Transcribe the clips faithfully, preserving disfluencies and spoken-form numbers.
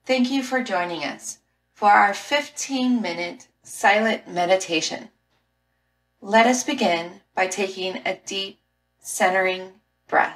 Thank you for joining us for our fifteen minute silent meditation. Let us begin by taking a deep, centering breath.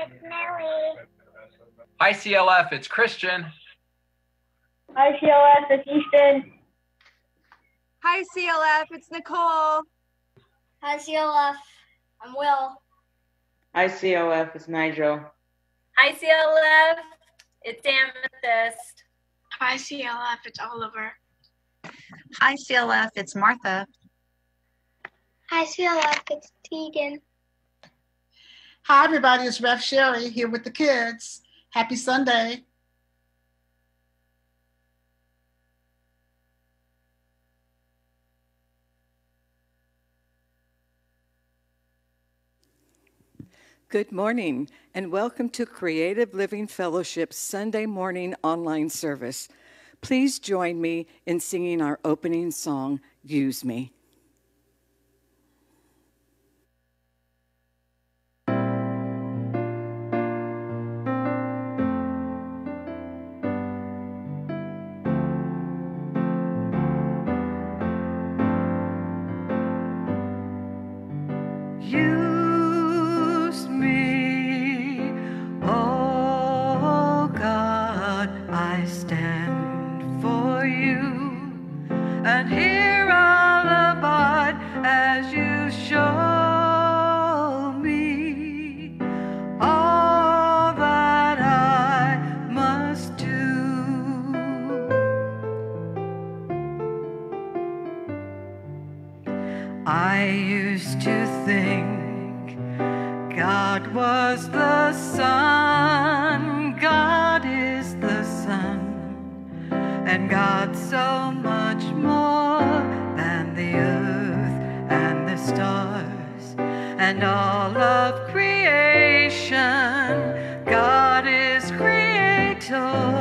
it's Millie. Hi, C L F, it's Christian. Hi, C L F, it's Easton. Hi, C L F, it's Nicole. Hi, C L F, I'm Will. Hi, C L F, it's Nigel. Hi, C L F, it's Amethyst. Hi, C L F, it's Oliver. Hi, C L F, it's Martha. Hi, C L F, it's Tegan. Hi, everybody, it's Rev Sherry here with the kids. Happy Sunday. Good morning, and welcome to Creative Living Fellowship's Sunday morning online service. Please join me in singing our opening song, Use Me. Use me, oh God, I stand for you, and here I'll abide as you show me all that I must do. I used to think God was the sun, God is the sun, and God's so much more than the earth and the stars and all of creation. God is creator,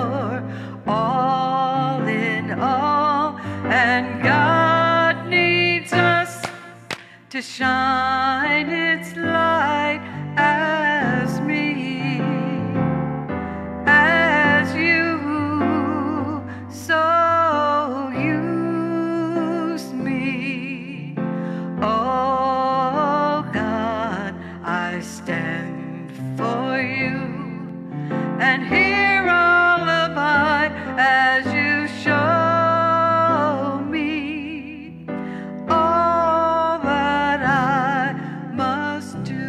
all in all, and God needs us to shine its light as me, as you, so use me. Oh God, I stand for you, and here I'll abide as you show me all that I must do.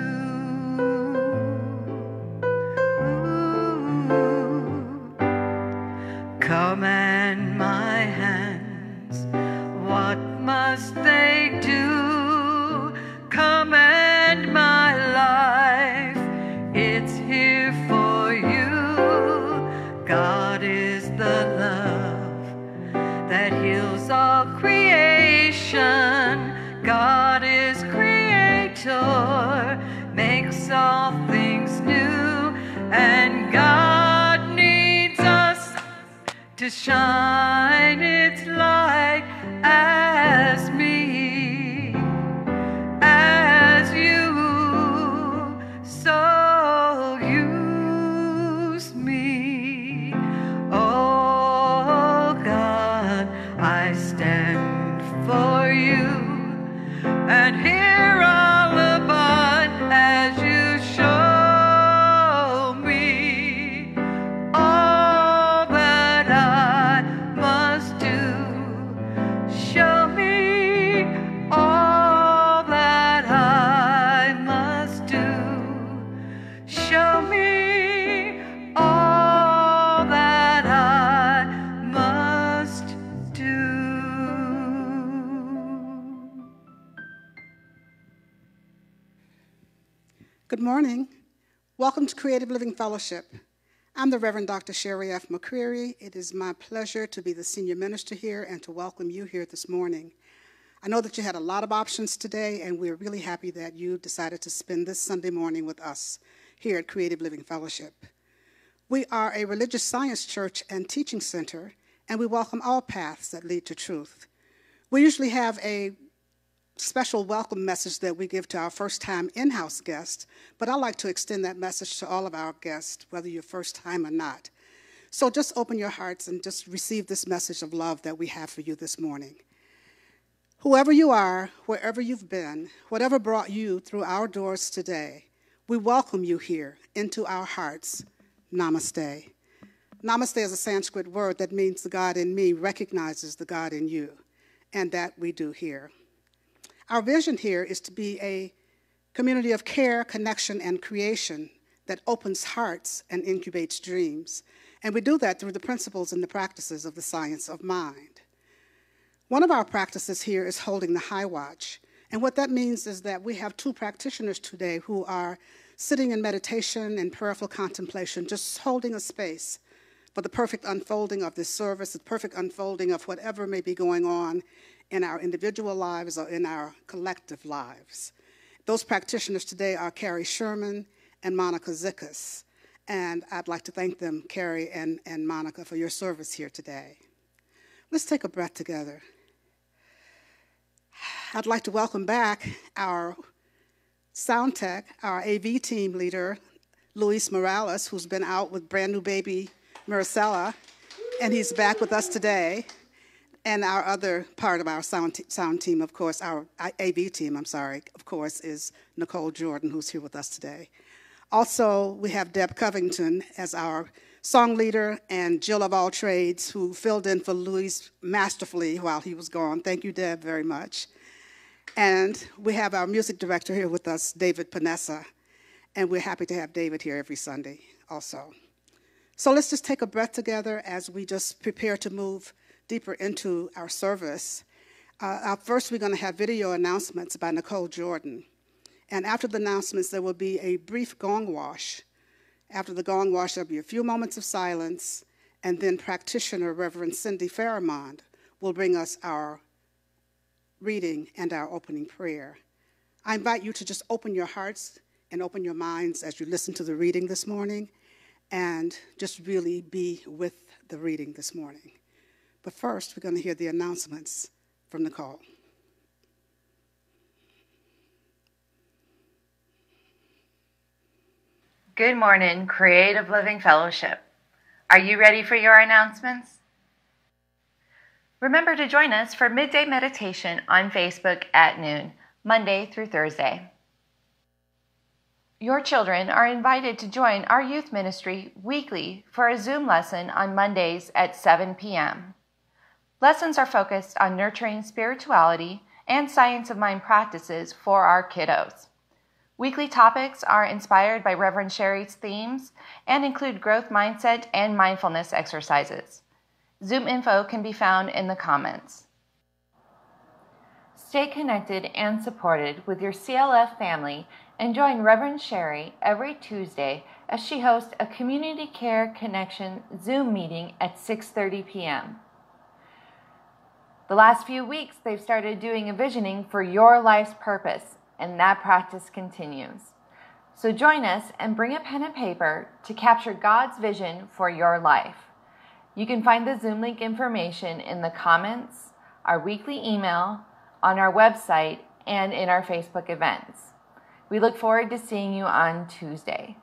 Ooh. Command my hands, what must they do? Command my life, it's here for you. God is the love that heals all creation. God is creator, makes all things new, and God needs us to shine its light as me, as you, so use me. Oh God, I stand for you, and here I'll abide as you show me all that I must do. Show me all that I must do. Show me all that I must do. Good morning. Welcome to Creative Living Fellowship. I'm the Reverend Doctor Sherry F. McCreary. It is my pleasure to be the senior minister here and to welcome you here this morning. I know that you had a lot of options today, and we're really happy that you decided to spend this Sunday morning with us here at Creative Living Fellowship. We are a religious science church and teaching center, and we welcome all paths that lead to truth. We usually have a special welcome message that we give to our first-time in-house guests, but I'd like to extend that message to all of our guests, whether you're first time or not. So just open your hearts and just receive this message of love that we have for you this morning. Whoever you are, wherever you've been, whatever brought you through our doors today, we welcome you here into our hearts. Namaste. Namaste is a Sanskrit word that means the God in me recognizes the God in you, and that we do here. Our vision here is to be a community of care, connection, and creation that opens hearts and incubates dreams. And we do that through the principles and the practices of the science of mind. One of our practices here is holding the high watch. And what that means is that we have two practitioners today who are sitting in meditation and prayerful contemplation, just holding a space for the perfect unfolding of this service, the perfect unfolding of whatever may be going on in our individual lives or in our collective lives. Those practitioners today are Carrie Sherman and Monica Zickus. And I'd like to thank them, Carrie and, and Monica, for your service here today. Let's take a breath together. I'd like to welcome back our sound tech, our A V team leader, Luis Morales, who's been out with brand new baby Maricela, and he's back with us today. And our other part of our sound, t- sound team, of course, our A V team, I'm sorry, of course, is Nicole Jordan, who's here with us today. Also, we have Deb Covington as our song leader, and Jill of All Trades, who filled in for Luis masterfully while he was gone. Thank you, Deb, very much. And we have our music director here with us, David Panessa, and we're happy to have David here every Sunday also. So let's just take a breath together as we just prepare to move deeper into our service. Uh, first, we're going to have video announcements by Nicole Jordan. And after the announcements, there will be a brief gong wash. After the gong wash, there'll be a few moments of silence, and then practitioner Reverend Cindy Fairmont will bring us our reading and our opening prayer. I invite you to just open your hearts and open your minds as you listen to the reading this morning, and just really be with the reading this morning. But first, we're going to hear the announcements from Nicole. Good morning, Creative Living Fellowship. Are you ready for your announcements? Remember to join us for midday meditation on Facebook at noon, Monday through Thursday. Your children are invited to join our youth ministry weekly for a Zoom lesson on Mondays at seven p.m. Lessons are focused on nurturing spirituality and science of mind practices for our kiddos. Weekly topics are inspired by Reverend Sherry's themes and include growth mindset and mindfulness exercises. Zoom info can be found in the comments. Stay connected and supported with your C L F family and join Reverend Sherry every Tuesday as she hosts a Community Care Connection Zoom meeting at six thirty p.m. The last few weeks, they've started doing a visioning for your life's purpose, and that practice continues. So join us and bring a pen and paper to capture God's vision for your life. You can find the Zoom link information in the comments, our weekly email, on our website, and in our Facebook events. We look forward to seeing you on Tuesday.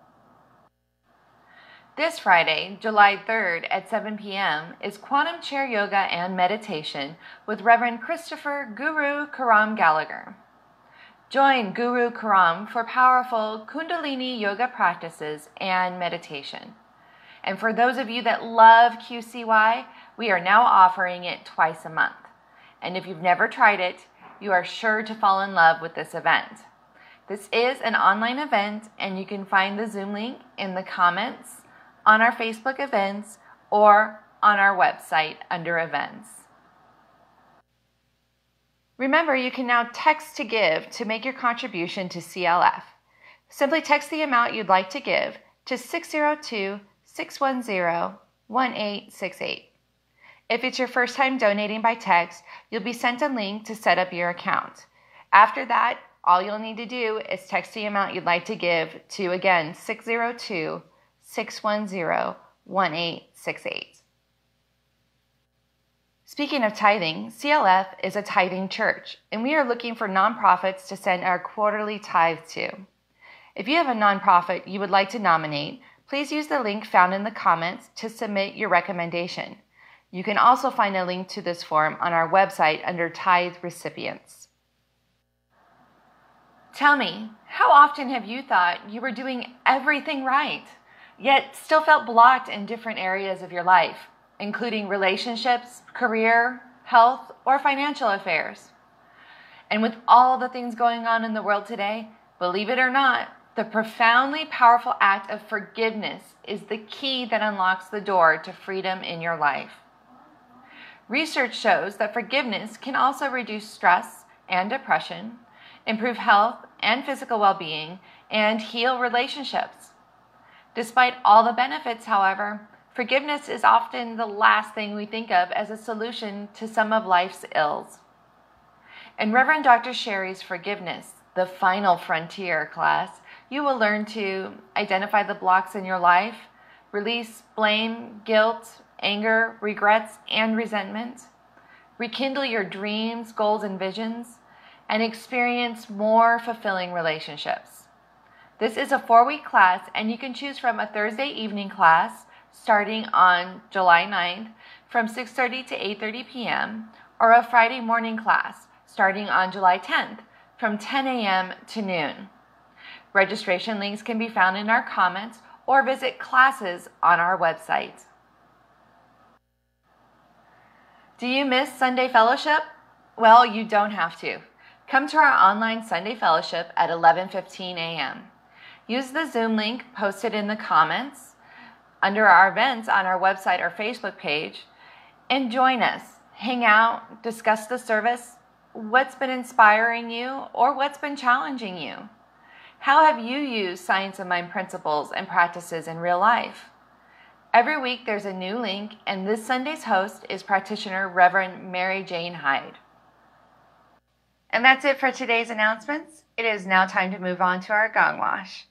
This Friday, July third at seven p.m. is Quantum Chair Yoga and Meditation with Reverend Christopher Guru Karam Gallagher. Join Guru Karam for powerful Kundalini yoga practices and meditation. And for those of you that love Q C Y, we are now offering it twice a month. And if you've never tried it, you are sure to fall in love with this event. This is an online event, and you can find the Zoom link in the comments, on our Facebook events, or on our website under events. Remember, you can now text to give to make your contribution to C L F. Simply text the amount you'd like to give to six zero two, six one zero, one eight six eight. If it's your first time donating by text, you'll be sent a link to set up your account. After that, all you'll need to do is text the amount you'd like to give to, again, six zero two, six one zero, one eight six eight. Speaking of tithing, C L F is a tithing church, and we are looking for nonprofits to send our quarterly tithe to. If you have a nonprofit you would like to nominate, please use the link found in the comments to submit your recommendation. You can also find a link to this form on our website under Tithe Recipients. Tell me, How often have you thought you were doing everything right, yet still felt blocked in different areas of your life, including relationships, career, health, or financial affairs? And with all the things going on in the world today, believe it or not, the profoundly powerful act of forgiveness is the key that unlocks the door to freedom in your life. Research shows that forgiveness can also reduce stress and depression, improve health and physical well-being, and heal relationships. Despite all the benefits, however, forgiveness is often the last thing we think of as a solution to some of life's ills. In Reverend Doctor Sherry's Forgiveness, the Final Frontier class, you will learn to identify the blocks in your life, release blame, guilt, anger, regrets, and resentment, rekindle your dreams, goals, and visions, and experience more fulfilling relationships. This is a four-week class, and you can choose from a Thursday evening class starting on July ninth from six thirty to eight thirty p.m. or a Friday morning class starting on July tenth from ten a.m. to noon. Registration links can be found in our comments or visit classes on our website. Do you miss Sunday Fellowship? Well, you don't have to. Come to our online Sunday Fellowship at eleven fifteen a.m. Use the Zoom link posted in the comments under our events on our website or Facebook page and join us. Hang out, discuss the service, what's been inspiring you, or what's been challenging you. How have you used Science of Mind principles and practices in real life? Every week there's a new link, and this Sunday's host is practitioner Reverend Mary Jane Hyde. And that's it for today's announcements. It is now time to move on to our gong wash.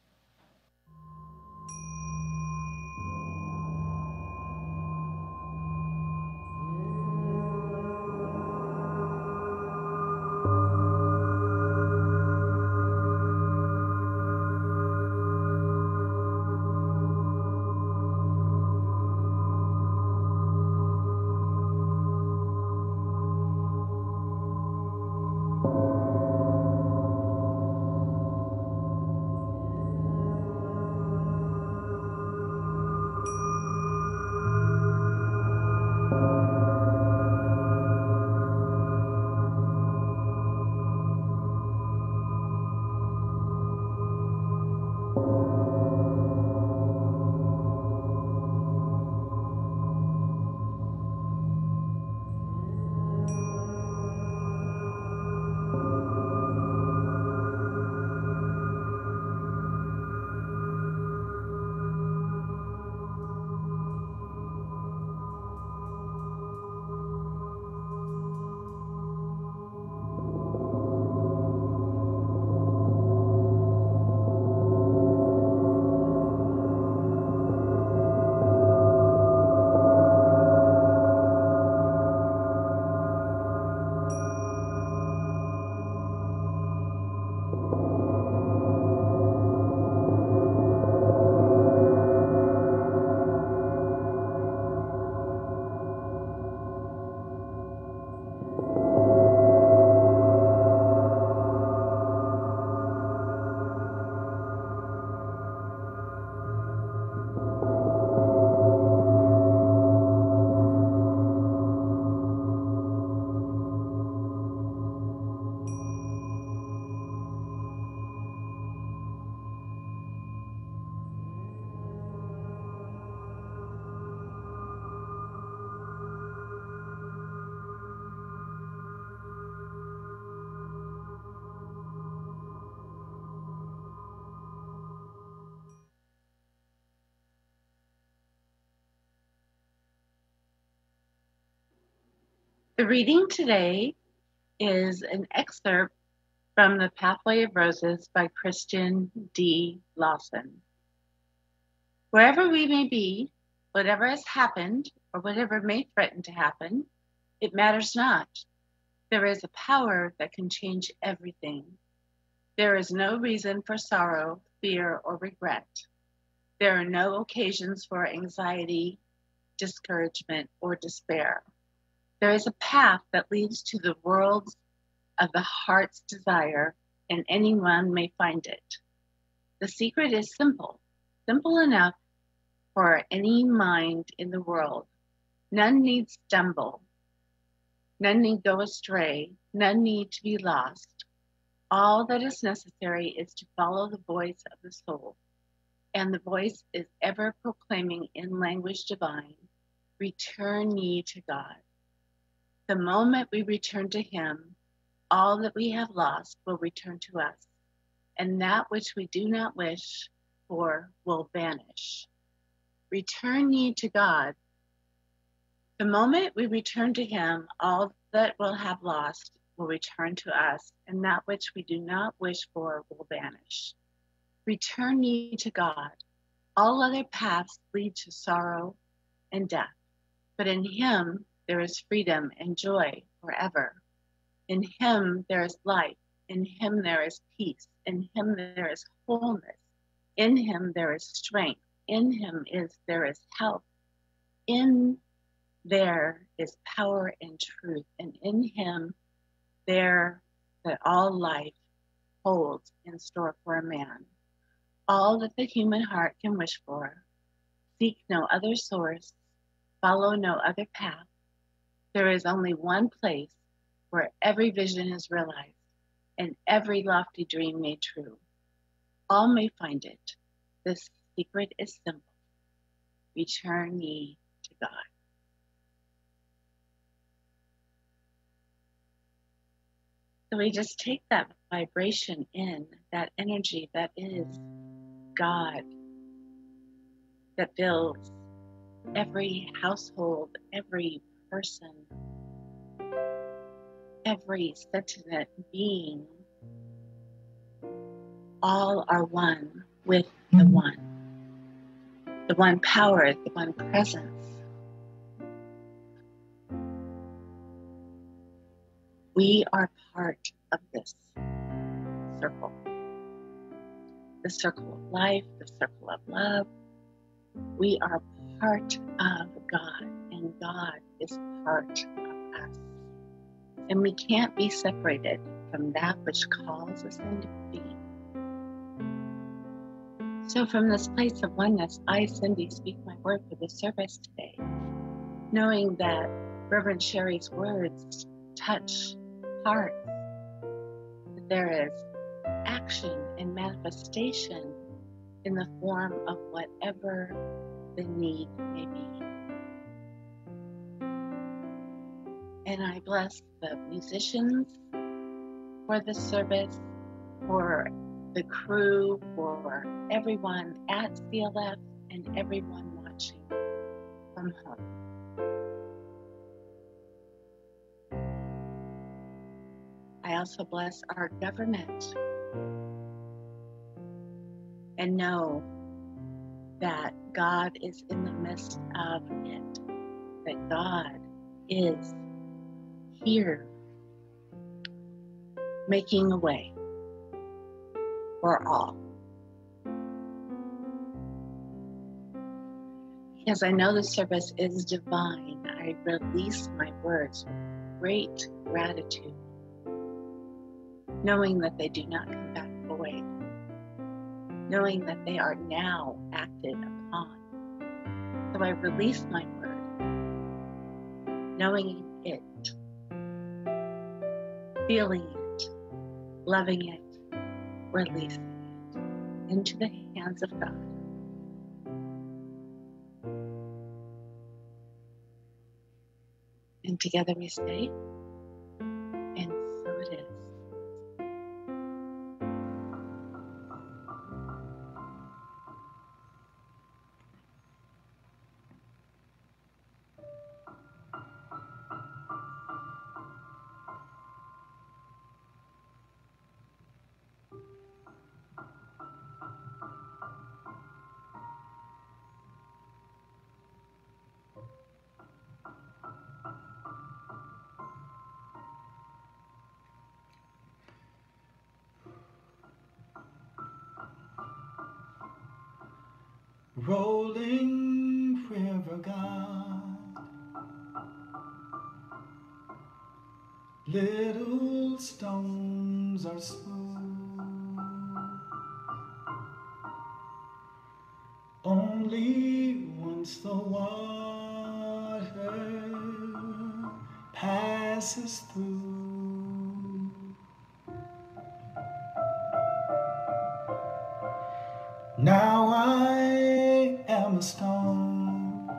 The reading today is an excerpt from The Pathway of Roses by Christian D. Lawson. Wherever we may be, whatever has happened, or whatever may threaten to happen, it matters not. There is a power that can change everything. There is no reason for sorrow, fear, or regret. There are no occasions for anxiety, discouragement, or despair. There is a path that leads to the world of the heart's desire and anyone may find it. The secret is simple, simple enough for any mind in the world. None need stumble. None need go astray. None need to be lost. All that is necessary is to follow the voice of the soul. And the voice is ever proclaiming in language divine, return ye to God. The moment we return to him, all that we have lost will return to us, and that which we do not wish for will vanish. Return ye to God. The moment we return to him, all that we'll have lost will return to us, and that which we do not wish for will vanish. Return ye to God. All other paths lead to sorrow and death, but in him there is freedom and joy forever. In him there is life. In him there is peace. In him there is wholeness. In him there is strength. In him is there is health. In there is power and truth. And in him there that all life holds in store for a man. All that the human heart can wish for. Seek no other source. Follow no other path. There is only one place where every vision is realized and every lofty dream made true. All may find it. This secret is simple. Return ye to God. So we just take that vibration in, that energy that is God, that fills every household, every person, every sentient being. All are one with the one, the one power, the one presence. We are part of this circle, the circle of life, the circle of love. We are part of God, and God is part of us. And we can't be separated from that which calls us into being. So from this place of oneness, I, Cindy, speak my word for the service today, knowing that Reverend Sherry's words touch hearts, that there is action and manifestation in the form of whatever the need may be. And I bless the musicians for the service, for the crew, for everyone at C L F and everyone watching from home. I also bless our government and know that God is in the midst of it, that God is here making a way for all. Because I know the service is divine, I release my words with great gratitude, knowing that they do not come back void, knowing that they are now acted upon. So I release my word, knowing it, feeling it, loving it, releasing it into the hands of God. And together we say, and so it is. Rolling river God, little stones are smooth, Only once the water passes through. Now I am a stone,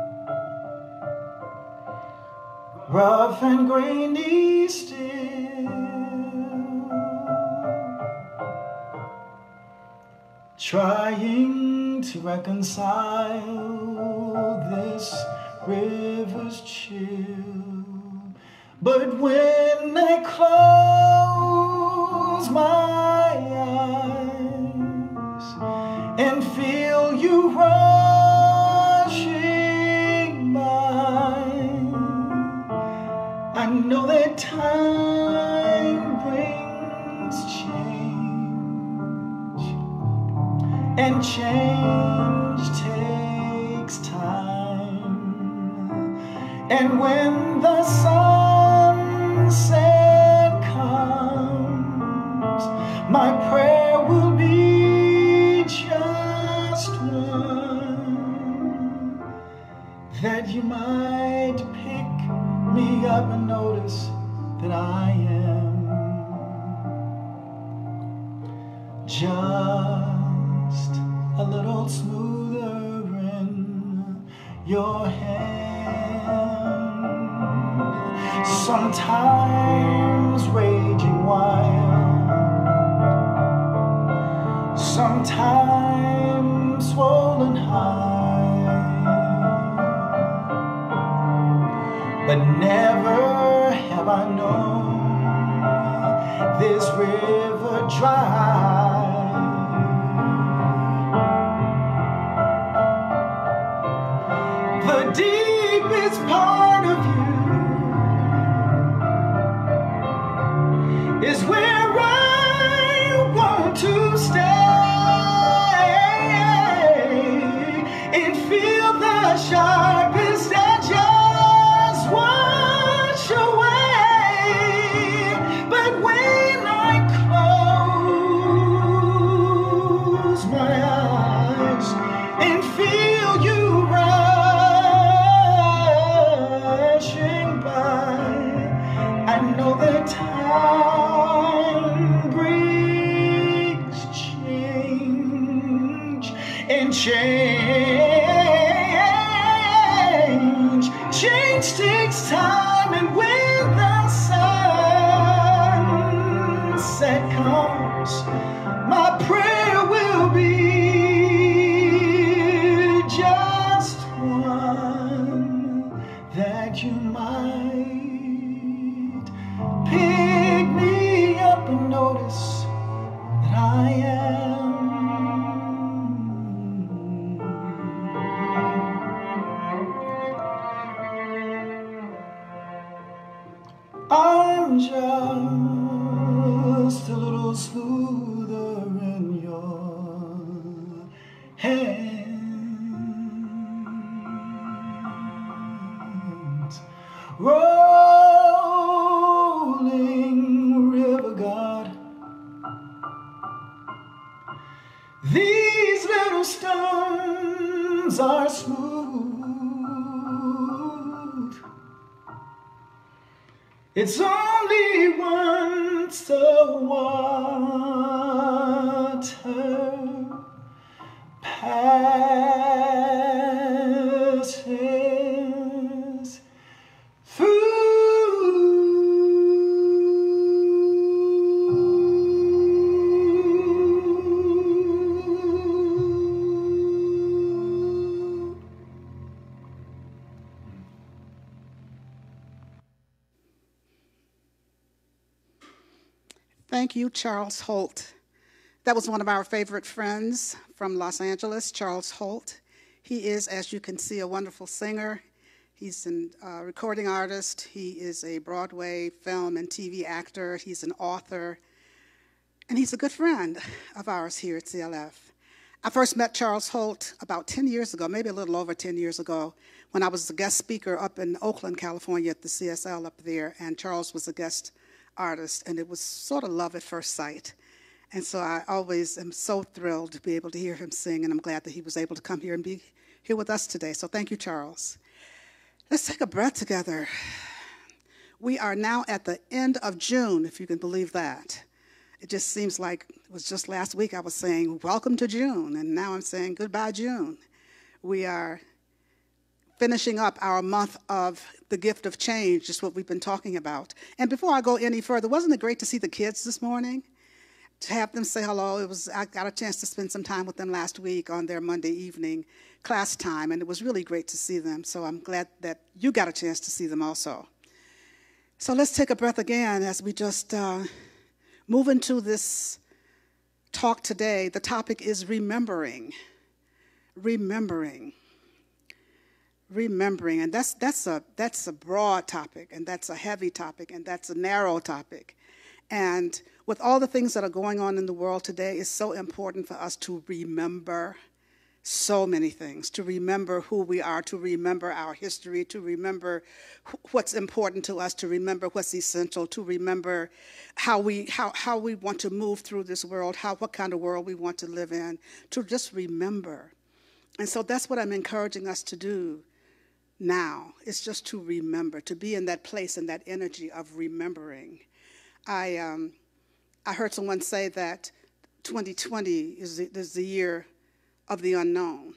rough and grainy still, trying to reconcile this river's chill. But when I close my eyes and feel you rushing by, I know that time brings change, and change takes time. And when the sunset comes, my prayer will be just one, that you might pick me up and notice that I am just a little smoother in your hand. Sometimes raging wild, sometimes swollen high, but never have I known this river dry. The deepest part of you is where I want to stay and feel the sharpest edges wash away. But when I close my eyes and feel you rushing by, I know that time brings change, and change, change takes time. And when the sunset comes, my prayer will be just one, that you might pick me up and notice that I am I'm just a little smoother in your hands. Rolling river God, these little stones are smooth. It's only once the water passes Thank you, Charles Holt. That was one of our favorite friends from Los Angeles, Charles Holt. He is, as you can see, a wonderful singer. He's a uh, recording artist. He is a Broadway film and T V actor. He's an author. And he's a good friend of ours here at C L F. I first met Charles Holt about ten years ago, maybe a little over ten years ago, when I was a guest speaker up in Oakland, California at the C S L up there, and Charles was a guest artist, and it was sort of love at first sight. And so I always am so thrilled to be able to hear him sing, and I'm glad that he was able to come here and be here with us today. So thank you, Charles. Let's take a breath together. We are now at the end of June, if you can believe that. It just seems like it was just last week I was saying, welcome to June, and now I'm saying goodbye, June. We are finishing up our month of the gift of change, just what we've been talking about. And before I go any further, wasn't it great to see the kids this morning? To have them say hello. It was, I got a chance to spend some time with them last week on their Monday evening class time, and it was really great to see them. So I'm glad that you got a chance to see them also. So let's take a breath again as we just uh, move into this talk today. The topic is remembering. Remembering. Remembering. And that's, that's, a, that's a broad topic, and that's a heavy topic, and that's a narrow topic. And with all the things that are going on in the world today, it's so important for us to remember so many things, to remember who we are, to remember our history, to remember what's important to us, to remember what's essential, to remember how we how, how we want to move through this world, how what kind of world we want to live in, to just remember. And so that's what I'm encouraging us to do now. It's just to remember, to be in that place and that energy of remembering. I um, I heard someone say that twenty twenty is the, is the year of the unknown.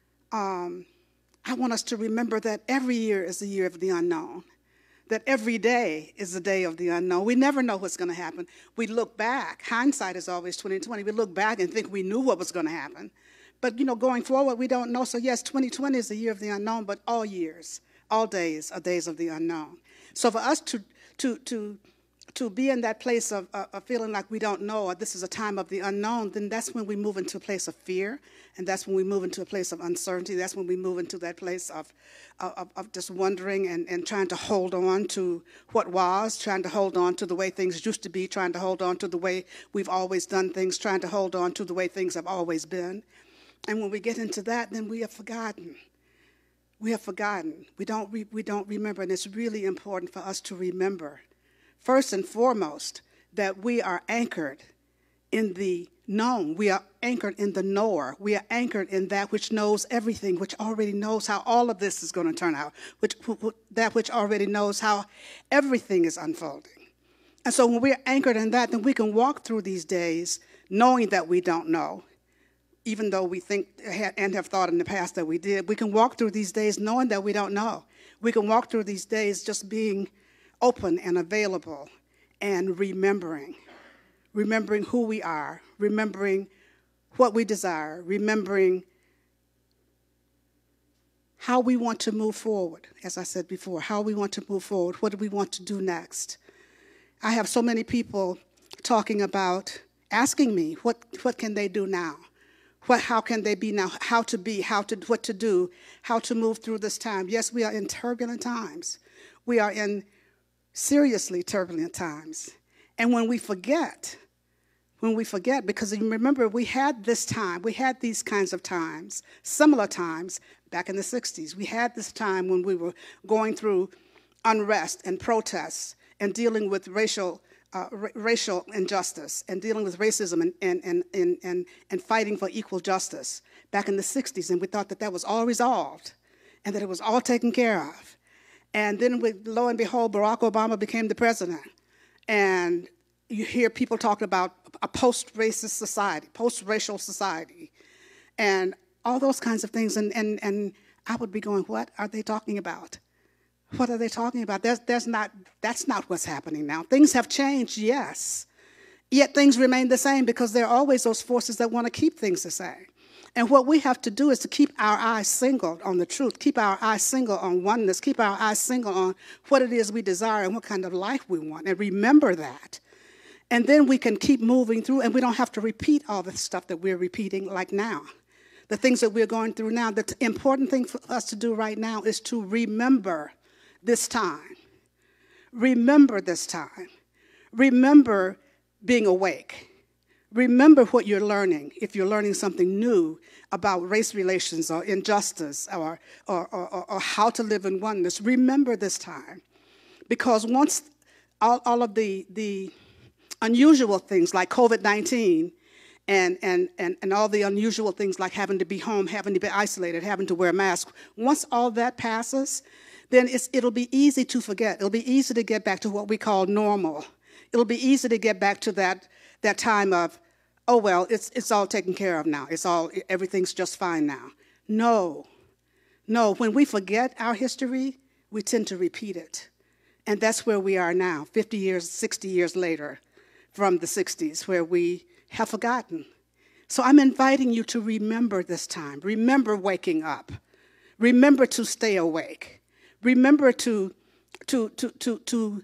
Um, I want us to remember that every year is the year of the unknown, that every day is the day of the unknown. We never know what's going to happen. We look back. Hindsight is always twenty twenty. We look back and think we knew what was going to happen. But, you know, going forward, we don't know. So, yes, twenty twenty is the year of the unknown, but all years, all days are days of the unknown. So for us to to to to be in that place of, uh, of feeling like we don't know, or this is a time of the unknown, then that's when we move into a place of fear, and that's when we move into a place of uncertainty. That's when we move into that place of, of, of just wondering and, and trying to hold on to what was, trying to hold on to the way things used to be, trying to hold on to the way we've always done things, trying to hold on to the way things have always been. And when we get into that, then we have forgotten. We have forgotten. We don't, re- we don't remember, and it's really important for us to remember, first and foremost, that we are anchored in the known. We are anchored in the knower. We are anchored in that which knows everything, which already knows how all of this is going to turn out, which that which already knows how everything is unfolding. And so when we are anchored in that, then we can walk through these days knowing that we don't know, even though we think and have thought in the past that we did. We can walk through these days knowing that we don't know. We can walk through these days just being open and available and remembering, remembering who we are, remembering what we desire, remembering how we want to move forward, as I said before, how we want to move forward, what do we want to do next. I have so many people talking about, asking me, what, what can they do now? What, how can they be now? How to be, how to, what to do, how to move through this time. Yes, we are in turbulent times. We are in seriously turbulent times. And when we forget, when we forget, because you remember we had this time, we had these kinds of times, similar times back in the sixties. We had this time when we were going through unrest and protests and dealing with racial uh, r- racial injustice and dealing with racism and, and, and, and, and, and fighting for equal justice back in the sixties. And we thought that that was all resolved and that it was all taken care of. And then, we, lo and behold, Barack Obama became the president. And you hear people talking about a post-racist society, post-racial society, and all those kinds of things. And, and, and I would be going, what are they talking about? What are they talking about? There's, there's not, that's not what's happening now. Things have changed, yes. Yet things remain the same because there are always those forces that want to keep things the same. And what we have to do is to keep our eyes single on the truth, keep our eyes single on oneness, keep our eyes single on what it is we desire and what kind of life we want, and remember that. And then we can keep moving through, and we don't have to repeat all the stuff that we're repeating like now. The things that we're going through now, the important thing for us to do right now is to remember this time. Remember this time. Remember being awake. Remember what you're learning, if you're learning something new about race relations or injustice or, or, or, or how to live in oneness. Remember this time. Because once all, all of the, the unusual things like COVID nineteen and, and, and, and all the unusual things like having to be home, having to be isolated, having to wear a mask, once all that passes, then it's, it'll be easy to forget. It'll be easy to get back to what we call normal. It'll be easy to get back to that, that time of, oh, well, it's, it's all taken care of now. It's all, everything's just fine now. No, no, when we forget our history, we tend to repeat it. And that's where we are now, fifty years, sixty years later from the sixties, where we have forgotten. So I'm inviting you to remember this time. Remember waking up. Remember to stay awake. Remember to, to, to, to, to,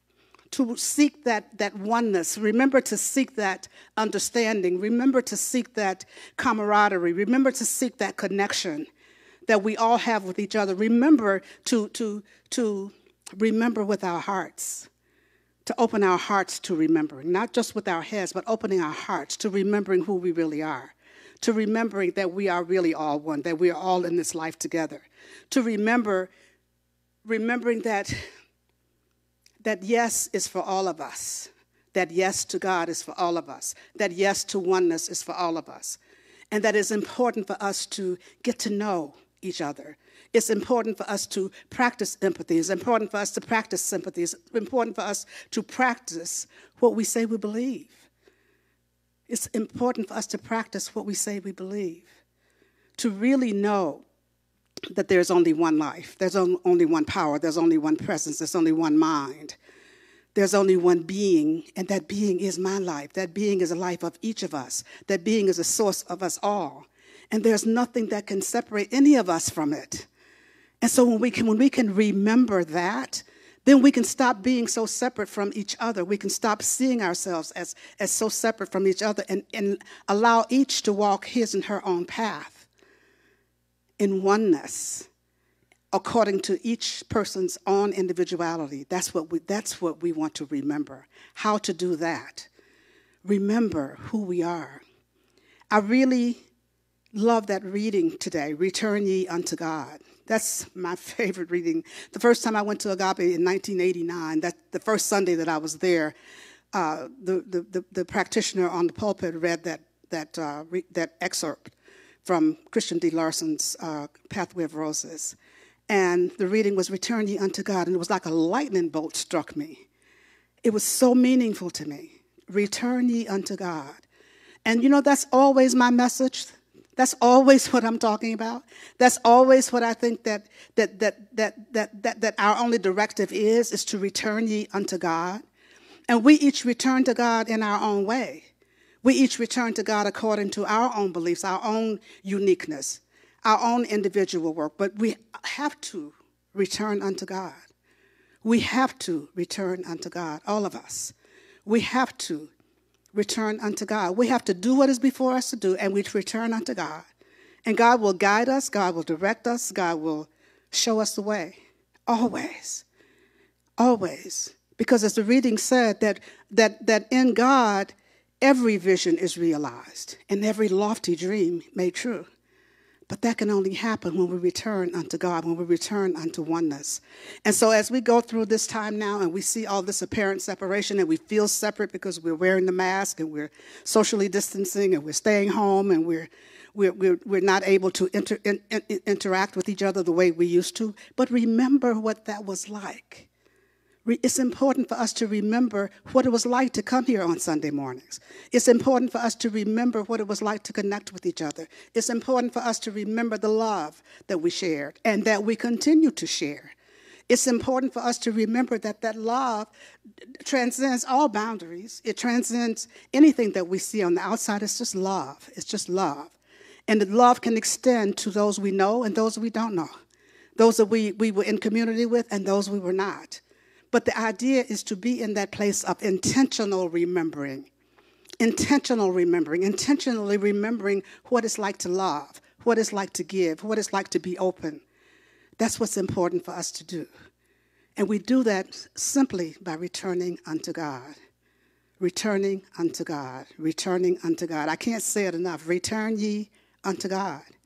to seek that, that oneness. Remember to seek that understanding. Remember to seek that camaraderie. Remember to seek that connection that we all have with each other. Remember to, to, to remember with our hearts, to open our hearts to remembering, not just with our heads, but opening our hearts to remembering who we really are, to remembering that we are really all one, that we are all in this life together, to remember, remembering that, that yes is for all of us, that yes to God is for all of us, that yes to oneness is for all of us, and that it's important for us to get to know each other. It's important for us to practice empathy. It's important for us to practice sympathy. It's important for us to practice what we say we believe. It's important for us to practice what we say we believe, to really know that there's only one life, there's only one power, there's only one presence, there's only one mind, there's only one being, and that being is my life. That being is a life of each of us. That being is a source of us all. And there's nothing that can separate any of us from it. And so when we can, when we can remember that, then we can stop being so separate from each other. We can stop seeing ourselves as, as so separate from each other and, and allow each to walk his and her own path in oneness, according to each person's own individuality. That's what we, that's what we want to remember. How to do that. Remember who we are. I really love that reading today, Return Ye Unto God. That's my favorite reading. The first time I went to Agape in nineteen eighty-nine, that the first Sunday that I was there, uh, the, the, the, the practitioner on the pulpit read that, that, uh, re, that excerpt from Christian D. Larson's uh, Pathway of Roses. And the reading was, Return Ye Unto God, and it was like a lightning bolt struck me. It was so meaningful to me. Return ye unto God. And you know, that's always my message. That's always what I'm talking about. That's always what I think that that that that that that, that our only directive is, is to return ye unto God. And we each return to God in our own way. We each return to God according to our own beliefs, our own uniqueness, our own individual work. But we have to return unto God. We have to return unto God, all of us. We have to return unto God. We have to do what is before us to do, and we return unto God. And God will guide us, God will direct us, God will show us the way. Always. Always. Because as the reading said, that that that in God, every vision is realized, and every lofty dream made true. But that can only happen when we return unto God, when we return unto oneness. And so as we go through this time now and we see all this apparent separation and we feel separate because we're wearing the mask and we're socially distancing and we're staying home and we're we're we're, we're not able to inter, in, in, interact with each other the way we used to. But remember what that was like. It's important for us to remember what it was like to come here on Sunday mornings. It's important for us to remember what it was like to connect with each other. It's important for us to remember the love that we shared and that we continue to share. It's important for us to remember that that love transcends all boundaries. It transcends anything that we see on the outside. It's just love. It's just love. And the love can extend to those we know and those we don't know, those that we, we were in community with and those we were not. But the idea is to be in that place of intentional remembering, intentional remembering, intentionally remembering what it's like to love, what it's like to give, what it's like to be open. That's what's important for us to do. And we do that simply by returning unto God. Returning unto God. Returning unto God. I can't say it enough. Return ye unto God.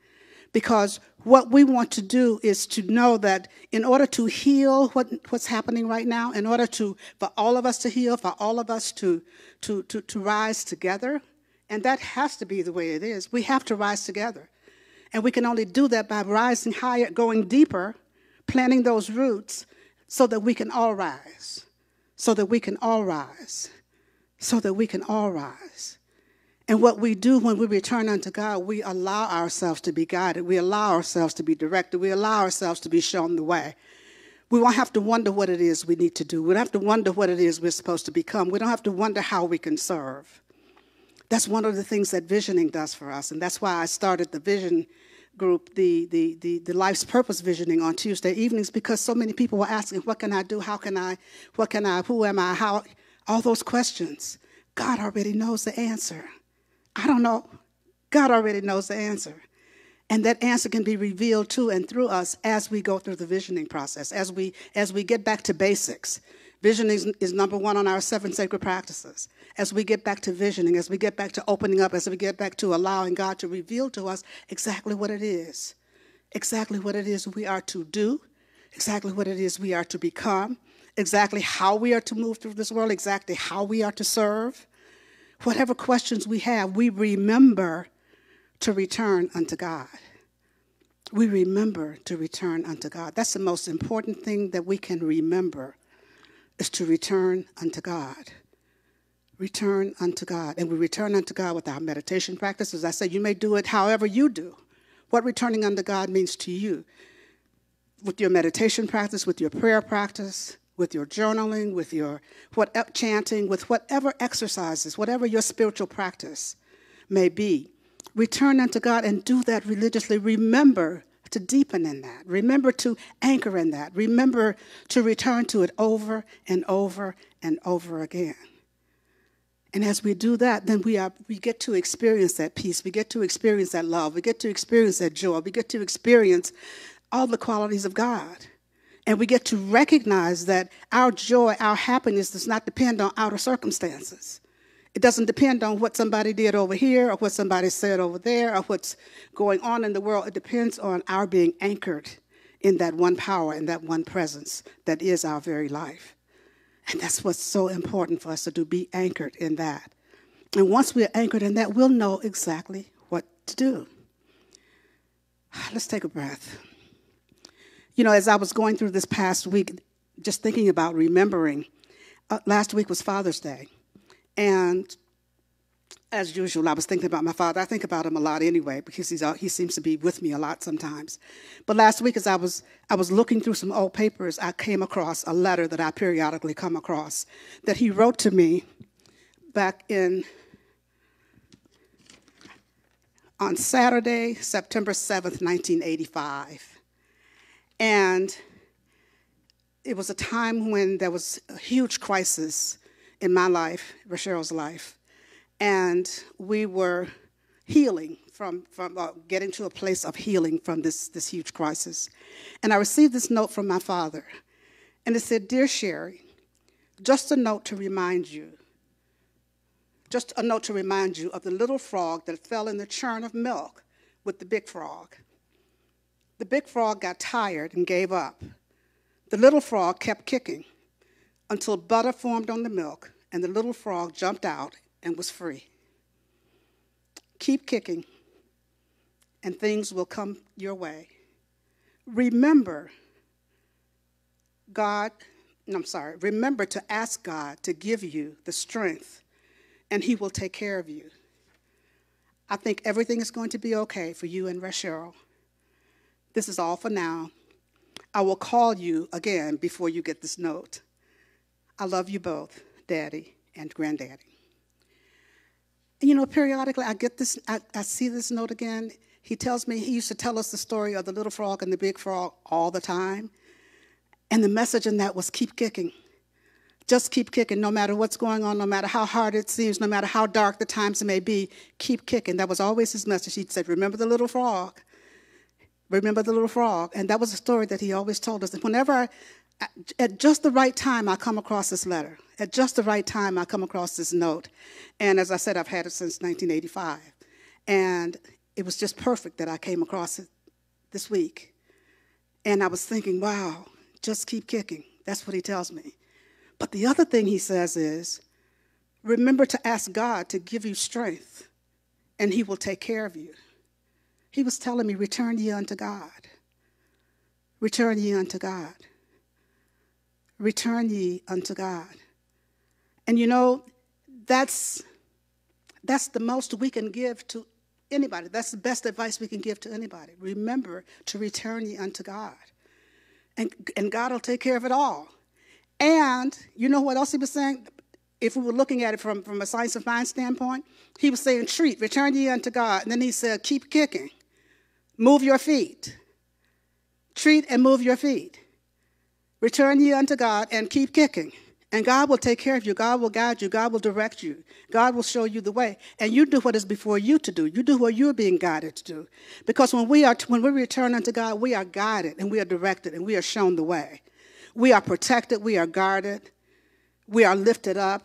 Because what we want to do is to know that in order to heal what, what's happening right now, in order to for all of us to heal, for all of us to, to, to, to rise together, and that has to be the way it is. We have to rise together. And we can only do that by rising higher, going deeper, planting those roots so that we can all rise, so that we can all rise, so that we can all rise. And what we do when we return unto God, we allow ourselves to be guided. We allow ourselves to be directed. We allow ourselves to be shown the way. We won't have to wonder what it is we need to do. We don't have to wonder what it is we're supposed to become. We don't have to wonder how we can serve. That's one of the things that visioning does for us. And that's why I started the vision group, the, the, the, the Life's Purpose Visioning on Tuesday evenings, because so many people were asking, what can I do? How can I? What can I? Who am I? How? All those questions. God already knows the answer. I don't know. God already knows the answer. And that answer can be revealed to and through us as we go through the visioning process, as we as we get back to basics. Visioning is, is number one on our seven sacred practices. As we get back to visioning, as we get back to opening up, as we get back to allowing God to reveal to us exactly what it is, exactly what it is we are to do, exactly what it is we are to become, exactly how we are to move through this world, exactly how we are to serve. Whatever questions we have, we remember to return unto God. We remember to return unto God. That's the most important thing that we can remember, is to return unto God. Return unto God. And we return unto God with our meditation practice. As I said, you may do it however you do. What returning unto God means to you. With your meditation practice, with your prayer practice, with your journaling, with your what chanting, with whatever exercises, whatever your spiritual practice may be. Return unto God and do that religiously. Remember to deepen in that. Remember to anchor in that. Remember to return to it over and over and over again. And as we do that, then we are we get to experience that peace. We get to experience that love. We get to experience that joy. We get to experience all the qualities of God. And we get to recognize that our joy, our happiness does not depend on outer circumstances. It doesn't depend on what somebody did over here or what somebody said over there or what's going on in the world. It depends on our being anchored in that one power and that one presence that is our very life. And that's what's so important for us to do, be anchored in that. And once we're anchored in that, we'll know exactly what to do. Let's take a breath. You know, as I was going through this past week, just thinking about remembering, uh, last week was Father's Day. And as usual, I was thinking about my father. I think about him a lot anyway, because he's, uh, he seems to be with me a lot sometimes. But last week, as I was, I was looking through some old papers, I came across a letter that I periodically come across that he wrote to me back in, on Saturday, September seventh, nineteen eighty-five. And it was a time when there was a huge crisis in my life, Rochelle's life, and we were healing from, from uh, getting to a place of healing from this, this huge crisis. And I received this note from my father, and it said, "Dear Sherry, just a note to remind you, just a note to remind you of the little frog that fell in the churn of milk with the big frog. The big frog got tired and gave up. The little frog kept kicking until butter formed on the milk, and the little frog jumped out and was free. Keep kicking, and things will come your way. Remember, God, I'm sorry, remember to ask God to give you the strength, and he will take care of you. I think everything is going to be okay for you and Rochelle. This is all for now. I will call you again before you get this note. I love you both, Daddy and Granddaddy." And you know, periodically I get this, I, I see this note again. He tells me, he used to tell us the story of the little frog and the big frog all the time. And the message in that was keep kicking. Just keep kicking, no matter what's going on, no matter how hard it seems, no matter how dark the times may be, keep kicking. That was always his message. He said, remember the little frog. Remember the little frog. And that was a story that he always told us. And whenever, I, at just the right time, I come across this letter. At just the right time, I come across this note. And as I said, I've had it since nineteen eighty-five. And it was just perfect that I came across it this week. And I was thinking, wow, just keep kicking. That's what he tells me. But the other thing he says is, remember to ask God to give you strength, and he will take care of you. He was telling me, return ye unto God. Return ye unto God. Return ye unto God. And you know, that's, that's the most we can give to anybody. That's the best advice we can give to anybody. Remember to return ye unto God. And, and God will take care of it all. And you know what else he was saying? If we were looking at it from, from a science of mind standpoint, he was saying, treat, return ye unto God. And then he said, keep kicking. Move your feet. Treat and move your feet. Return ye unto God and keep kicking. And God will take care of you. God will guide you. God will direct you. God will show you the way. And you do what is before you to do. You do what you're being guided to do. Because when we are when we return unto God, we are guided and we are directed and we are shown the way. We are protected. We are guarded. We are lifted up.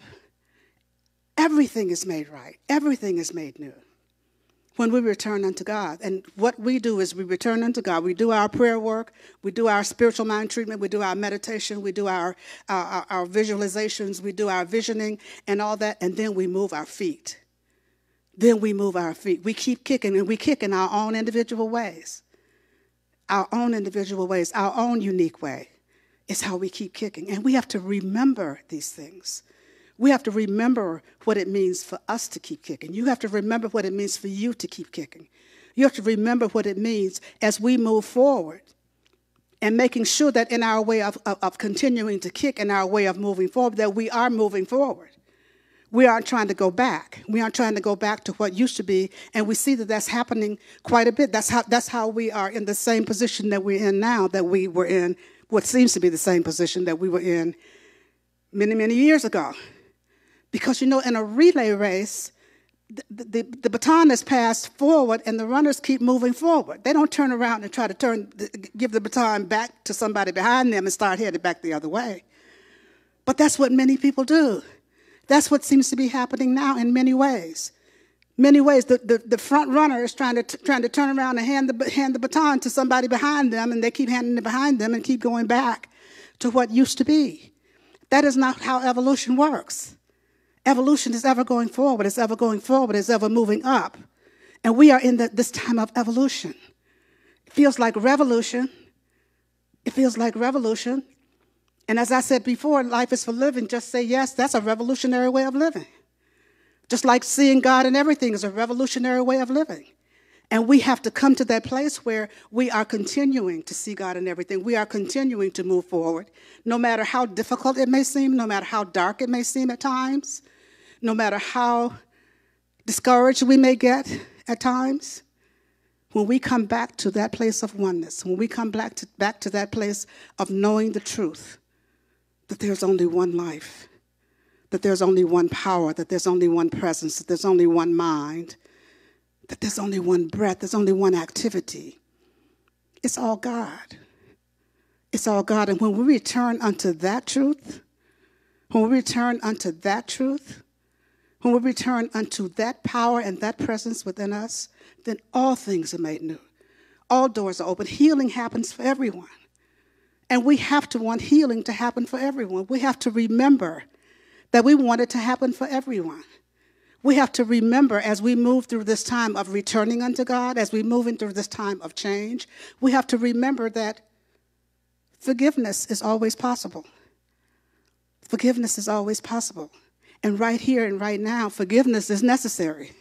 Everything is made right. Everything is made new when we return unto God. And what we do is we return unto God. We do our prayer work. We do our spiritual mind treatment. We do our meditation. We do our, our, our visualizations. We do our visioning and all that. And then we move our feet. Then we move our feet. We keep kicking, and we kick in our own individual ways. Our own individual ways, our own unique way is how we keep kicking. And we have to remember these things. We have to remember what it means for us to keep kicking. You have to remember what it means for you to keep kicking. You have to remember what it means as we move forward and making sure that in our way of, of, of continuing to kick, in our way of moving forward, that we are moving forward. We aren't trying to go back. We aren't trying to go back to what used to be, and we see that that's happening quite a bit. That's how, that's how we are in the same position that we're in now, that we were in, what seems to be the same position that we were in many, many years ago. Because, you know, in a relay race, the, the, the baton is passed forward and the runners keep moving forward. They don't turn around and try to turn, give the baton back to somebody behind them and start headed back the other way. But that's what many people do. That's what seems to be happening now in many ways. Many ways, the, the, the front runner is trying to, trying to turn around and hand the, hand the baton to somebody behind them, and they keep handing it behind them and keep going back to what used to be. That is not how evolution works. Evolution is ever going forward, it's ever going forward, it's ever moving up. And we are in the, this time of evolution. It feels like revolution. It feels like revolution. And as I said before, life is for living. Just say yes, that's a revolutionary way of living. Just like seeing God in everything is a revolutionary way of living. And we have to come to that place where we are continuing to see God in everything. We are continuing to move forward, no matter how difficult it may seem, no matter how dark it may seem at times, no matter how discouraged we may get at times. When we come back to that place of oneness, when we come back to, back to that place of knowing the truth, that there's only one life, that there's only one power, that there's only one presence, that there's only one mind, that there's only one breath, there's only one activity. It's all God. It's all God. And when we return unto that truth, when we return unto that truth, when we return unto that power and that presence within us, then all things are made new. All doors are open. Healing happens for everyone. And we have to want healing to happen for everyone. We have to remember that we want it to happen for everyone. We have to remember as we move through this time of returning unto God, as we move into this time of change, we have to remember that forgiveness is always possible. Forgiveness is always possible. And right here and right now, forgiveness is necessary.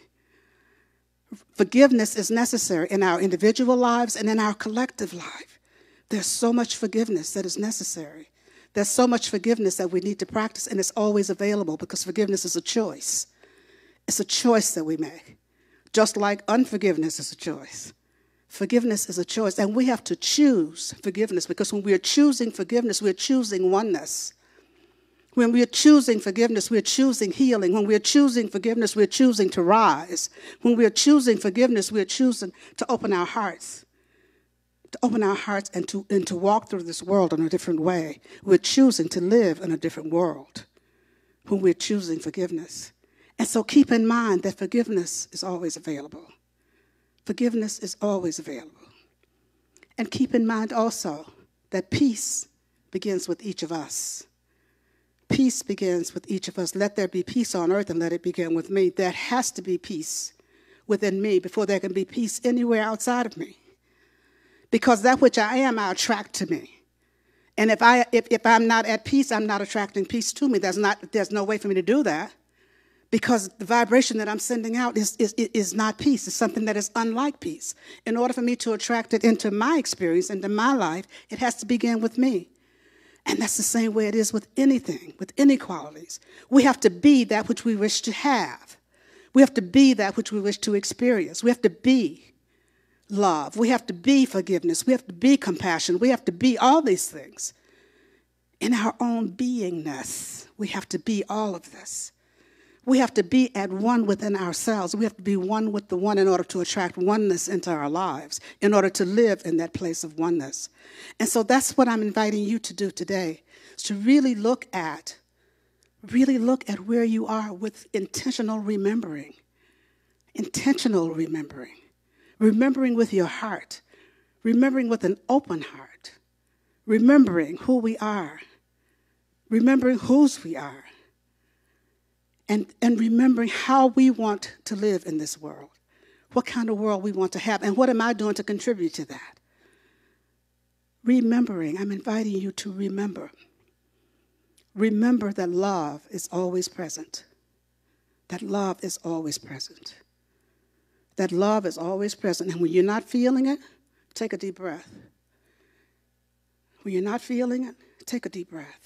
Forgiveness is necessary in our individual lives and in our collective life. There's so much forgiveness that is necessary. There's so much forgiveness that we need to practice, and it's always available because forgiveness is a choice. It's a choice that we make, just like unforgiveness is a choice. Forgiveness is a choice, and we have to choose forgiveness, because when we are choosing forgiveness, we're choosing oneness. When we are choosing forgiveness, we're choosing healing. When we are choosing forgiveness, we're choosing to rise. When we are choosing forgiveness, we're choosing to open our hearts, to open our hearts and to, and to walk through this world in a different way. We're choosing to live in a different world when we're choosing forgiveness. And so keep in mind that forgiveness is always available. Forgiveness is always available. And keep in mind also that peace begins with each of us. Peace begins with each of us. Let there be peace on earth and let it begin with me. There has to be peace within me before there can be peace anywhere outside of me. Because that which I am, I attract to me. And if, I, if, if I'm not at peace, I'm not attracting peace to me. There's, not, there's no way for me to do that because the vibration that I'm sending out is, is, is not peace. It's something that is unlike peace. In order for me to attract it into my experience, into my life, it has to begin with me. And that's the same way it is with anything, with any qualities. We have to be that which we wish to have. We have to be that which we wish to experience. We have to be love. We have to be forgiveness. We have to be compassion. We have to be all these things. In our own beingness, we have to be all of this. We have to be at one within ourselves. We have to be one with the one in order to attract oneness into our lives, in order to live in that place of oneness. And so that's what I'm inviting you to do today, is to really look at, really look at where you are with intentional remembering. Intentional remembering. Remembering with your heart. Remembering with an open heart. Remembering who we are. Remembering whose we are. And, and remembering how we want to live in this world, what kind of world we want to have, and what am I doing to contribute to that? Remembering, I'm inviting you to remember. Remember that love is always present. That love is always present. That love is always present. And when you're not feeling it, take a deep breath. When you're not feeling it, take a deep breath.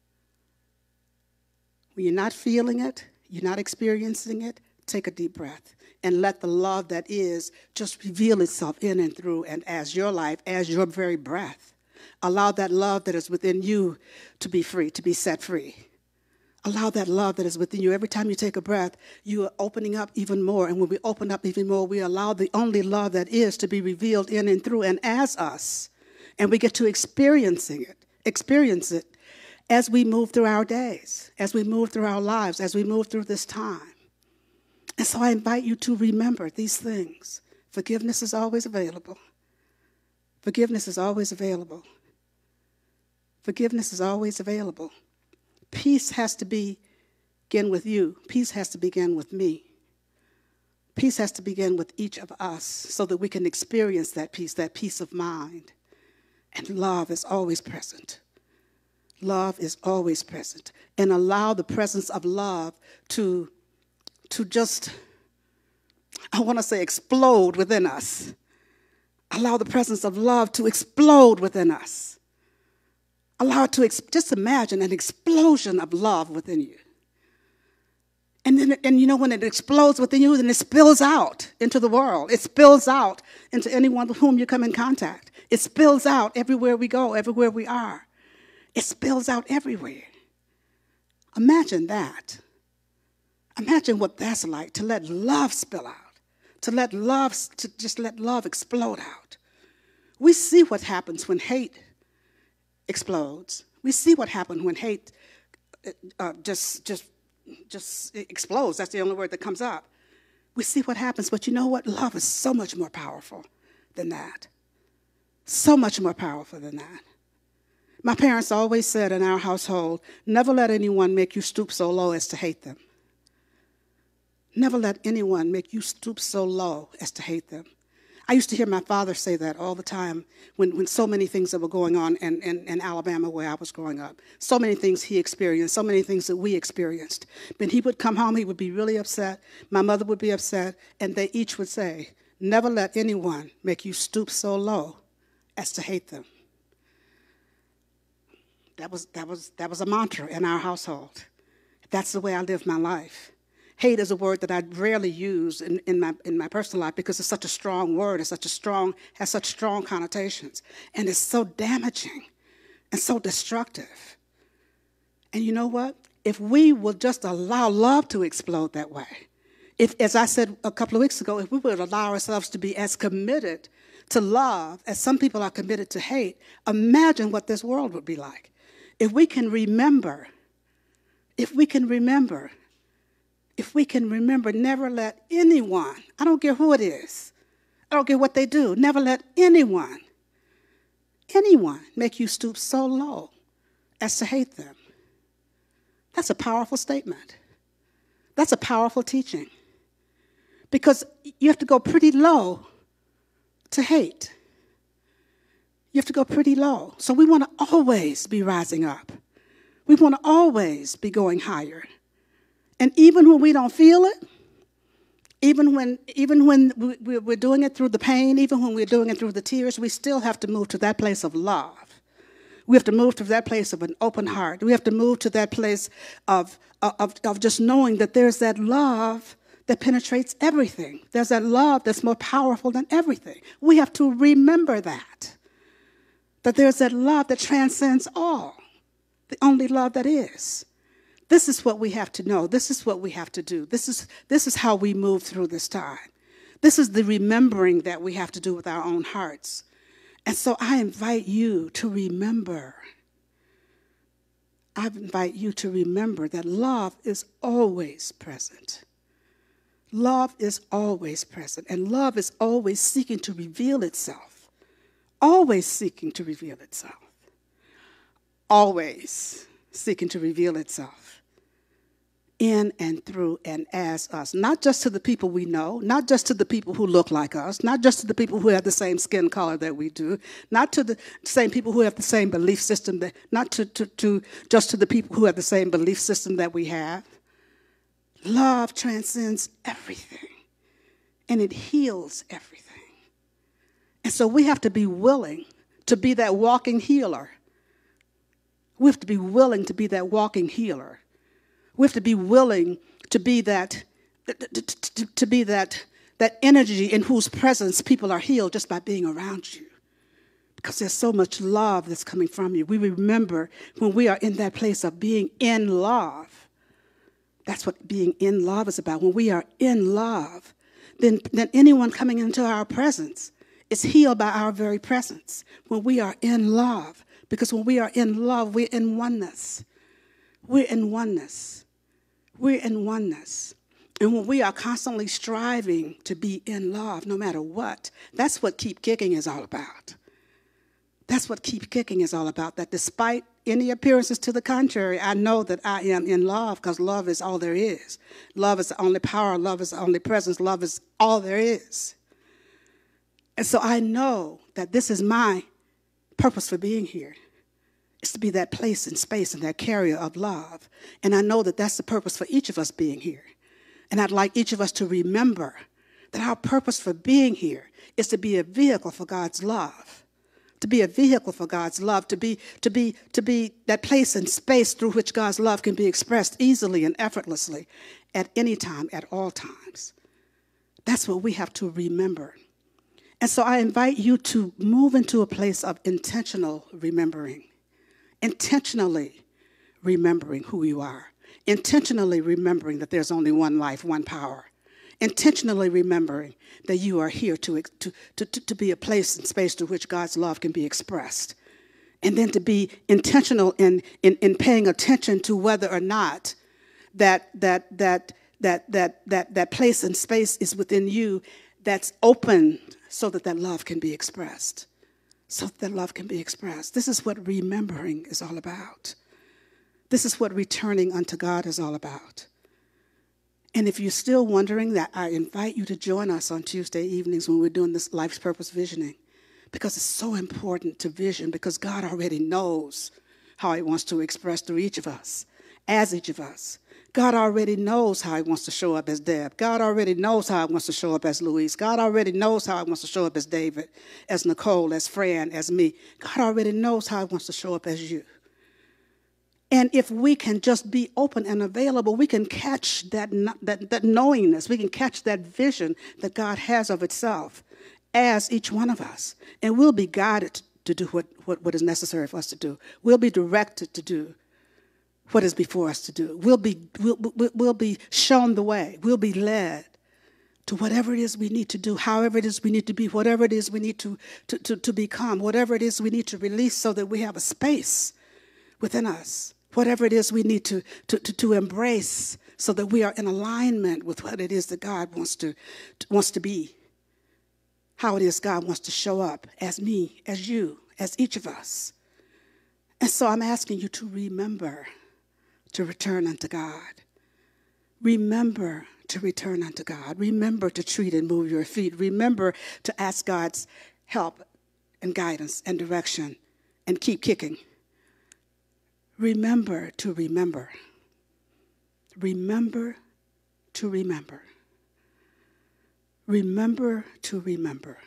When you're not feeling it, you're not experiencing it, take a deep breath and let the love that is just reveal itself in and through and as your life, as your very breath. Allow that love that is within you to be free, to be set free. Allow that love that is within you. Every time you take a breath, you are opening up even more. And when we open up even more, we allow the only love that is to be revealed in and through and as us. And we get to experiencing it, experience it. As we move through our days, as we move through our lives, as we move through this time. And so I invite you to remember these things. Forgiveness is always available. Forgiveness is always available. Forgiveness is always available. Peace has to begin with you. Peace has to begin with me. Peace has to begin with each of us so that we can experience that peace, that peace of mind. And love is always present. Love is always present. And allow the presence of love to, to just, I want to say explode within us. Allow the presence of love to explode within us. Allow it to, ex- just imagine an explosion of love within you. And then, and you know, when it explodes within you, then it spills out into the world. It spills out into anyone with whom you come in contact. It spills out everywhere we go, everywhere we are. It spills out everywhere. Imagine that. Imagine what that's like, to let love spill out, to let love, to just let love explode out. We see what happens when hate explodes. We see what happens when hate uh, just, just, just explodes. That's the only word that comes up. We see what happens, but you know what? Love is so much more powerful than that. So much more powerful than that. My parents always said in our household, never let anyone make you stoop so low as to hate them. Never let anyone make you stoop so low as to hate them. I used to hear my father say that all the time when, when so many things that were going on in, in, in Alabama where I was growing up. So many things he experienced, so many things that we experienced. When he would come home, he would be really upset. My mother would be upset, and they each would say, never let anyone make you stoop so low as to hate them. That was, that was, that was a mantra in our household. That's the way I live my life. Hate is a word that I rarely use in, in, my, in my personal life because it's such a strong word. It's such a strong, has such strong connotations. And it's so damaging and so destructive. And you know what? If we will just allow love to explode that way, if, as I said a couple of weeks ago, if we would allow ourselves to be as committed to love as some people are committed to hate, imagine what this world would be like. If we can remember, if we can remember, if we can remember, never let anyone, I don't care who it is, I don't care what they do, never let anyone anyone make you stoop so low as to hate them? That's a powerful statement. That's a powerful teaching. Because you have to go pretty low to hate. You have to go pretty low. So we want to always be rising up. We want to always be going higher. And even when we don't feel it, even when, even when we, we're doing it through the pain, even when we're doing it through the tears, we still have to move to that place of love. We have to move to that place of an open heart. We have to move to that place of, of, of just knowing that there's that love that penetrates everything. There's that love that's more powerful than everything. We have to remember that. That there's that love that transcends all. The only love that is. This is what we have to know. This is what we have to do. This is, this is how we move through this time. This is the remembering that we have to do with our own hearts. And so I invite you to remember. I invite you to remember that love is always present. Love is always present. And love is always seeking to reveal itself. Always seeking to reveal itself. Always seeking to reveal itself in and through and as us, not just to the people we know, not just to the people who look like us, not just to the people who have the same skin color that we do, not to the same people who have the same belief system, that, not to, to, to just to the people who have the same belief system that we have. Love transcends everything, and it heals everything. And so we have to be willing to be that walking healer. We have to be willing to be that walking healer. We have to be willing to be that, to, to, to be that, that energy in whose presence people are healed just by being around you. Because there's so much love that's coming from you. We remember when we are in that place of being in love. That's what being in love is about. When we are in love, then, then anyone coming into our presence is healed by our very presence. When we are in love. Because when we are in love, we're in oneness. We're in oneness. We're in oneness. And when we are constantly striving to be in love, no matter what, that's what Keep Kicking is all about. That's what Keep Kicking is all about, that despite any appearances to the contrary, I know that I am in love because love is all there is. Love is the only power. Love is the only presence. Love is all there is. And so I know that this is my purpose for being here. Is to be that place and space and that carrier of love. And I know that that's the purpose for each of us being here. And I'd like each of us to remember that our purpose for being here is to be a vehicle for God's love. To be a vehicle for God's love. To be, to be, to be that place and space through which God's love can be expressed easily and effortlessly at any time, at all times. That's what we have to remember. And so I invite you to move into a place of intentional remembering. Intentionally remembering who you are. Intentionally remembering that there's only one life, one power. Intentionally remembering that you are here to, to, to, to be a place and space through which God's love can be expressed. And then to be intentional in, in, in paying attention to whether or not that, that, that, that, that, that, that place and space is within you that's open so that that love can be expressed. So that love can be expressed. This is what remembering is all about. This is what returning unto God is all about. And if you're still wondering, that I invite you to join us on Tuesday evenings when we're doing this Life's Purpose Visioning. Because it's so important to vision, because God already knows how he wants to express through each of us, as each of us. God already knows how he wants to show up as Deb. God already knows how he wants to show up as Louise. God already knows how he wants to show up as David, as Nicole, as Fran, as me. God already knows how he wants to show up as you. And if we can just be open and available, we can catch that, that, that knowingness. We can catch that vision that God has of itself as each one of us. And we'll be guided to do what, what, what is necessary for us to do. We'll be directed to do what is before us to do. We'll be, we'll, we'll be shown the way. We'll be led to whatever it is we need to do, however it is we need to be, whatever it is we need to, to, to, to become, whatever it is we need to release so that we have a space within us, whatever it is we need to, to, to, to embrace so that we are in alignment with what it is that God wants to, wants to be, how it is God wants to show up as me, as you, as each of us. And so I'm asking you to remember to return unto God. Remember to return unto God. Remember to treat and move your feet. Remember to ask God's help and guidance and direction and keep kicking. Remember to remember. Remember to remember. Remember to remember.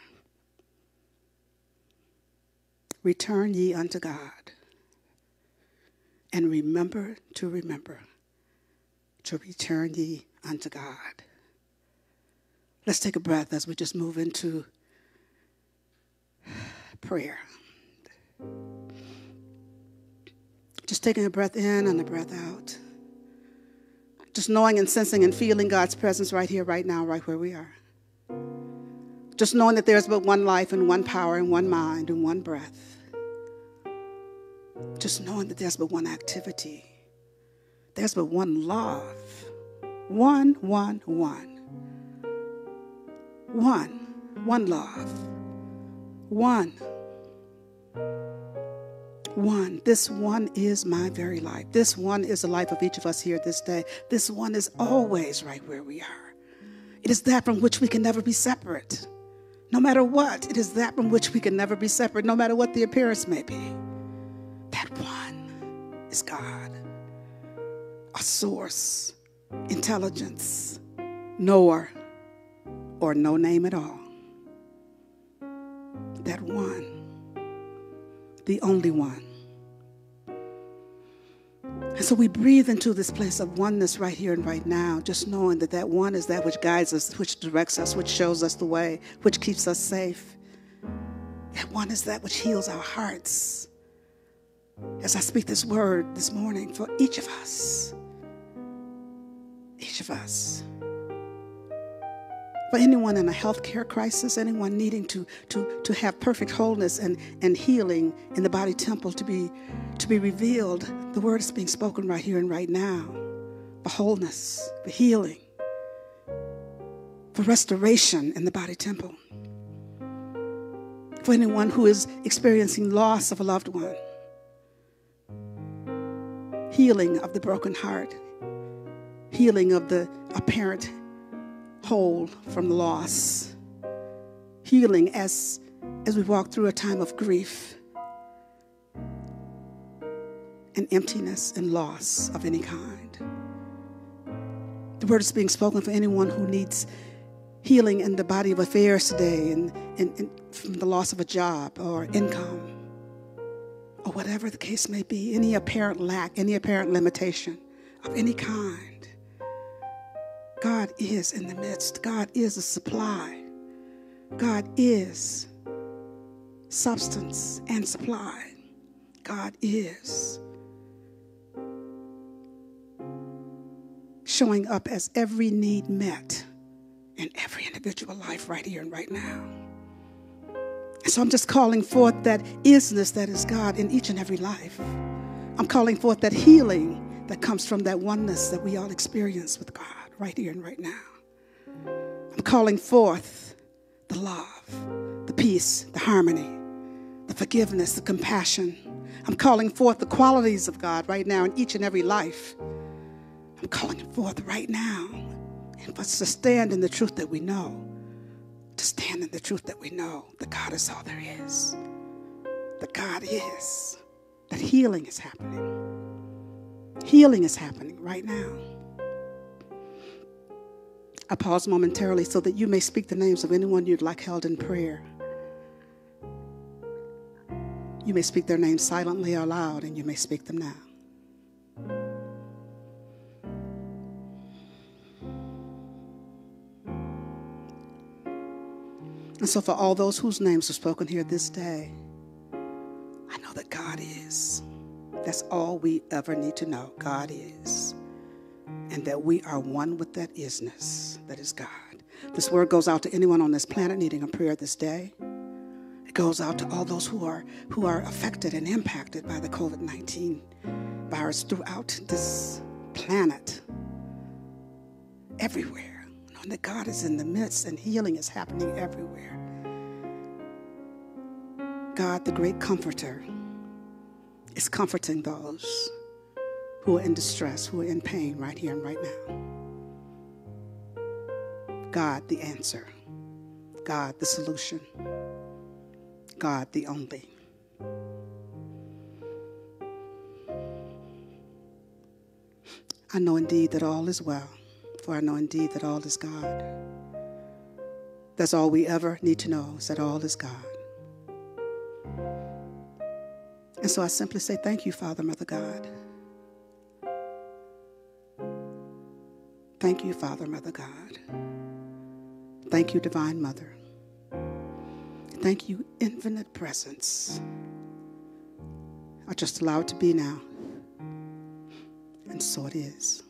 Return ye unto God. And remember to remember. To return ye unto God. Let's take a breath as we just move into prayer. Just taking a breath in and a breath out. Just knowing and sensing and feeling God's presence right here, right now, right where we are. Just knowing that there's but one life and one power and one mind and one breath. Just knowing that there's but one activity. There's but one love. One, one, one. One. One love. One. One. This one is my very life. This one is the life of each of us here this day. This one is always right where we are. It is that from which we can never be separate. No matter what, it is that from which we can never be separate, no matter what the appearance may be. That one is God. A source, intelligence, knower, or no name at all. That one, the only one. And so we breathe into this place of oneness right here and right now, just knowing that that one is that which guides us, which directs us, which shows us the way, which keeps us safe. That one is that which heals our hearts. As I speak this word this morning for each of us, each of us. For anyone in a healthcare crisis, anyone needing to, to, to have perfect wholeness and, and healing in the body temple to be, to be revealed, the word is being spoken right here and right now. For wholeness, for healing, for restoration in the body temple. For anyone who is experiencing loss of a loved one. Healing of the broken heart. Healing of the apparent whole from loss. Healing as, as we walk through a time of grief and emptiness and loss of any kind. The word is being spoken for anyone who needs healing in the body of affairs today and, and, and from the loss of a job or income or whatever the case may be, any apparent lack, any apparent limitation of any kind. God is in the midst. God is a supply. God is substance and supply. God is showing up as every need met in every individual life right here and right now. And so I'm just calling forth that isness that is God in each and every life. I'm calling forth that healing that comes from that oneness that we all experience with God right here and right now. I'm calling forth the love, the peace, the harmony, the forgiveness, the compassion. I'm calling forth the qualities of God right now in each and every life. I'm calling it forth right now. And for us to stand in the truth that we know, to stand in the truth that we know, that God is all there is. That God is. That healing is happening. Healing is happening right now. I pause momentarily so that you may speak the names of anyone you'd like held in prayer. You may speak their names silently or loud, and you may speak them now. And so for all those whose names are spoken here this day, I know that God is. That's all we ever need to know. God is. And that we are one with that isness that is God. This word goes out to anyone on this planet needing a prayer this day. It goes out to all those who are who are affected and impacted by the covid nineteen virus throughout this planet. Everywhere. Knowing that God is in the midst and healing is happening everywhere. God, the great comforter, is comforting those who are in distress, who are in pain right here and right now. God, the answer. God, the solution. God, the only. I know indeed that all is well, for I know indeed that all is God. That's all we ever need to know, is that all is God. And so I simply say thank you, Father, Mother God. Thank you, Father, Mother God. Thank you, Divine Mother. Thank you, infinite presence. I just allow it to be now. And so it is.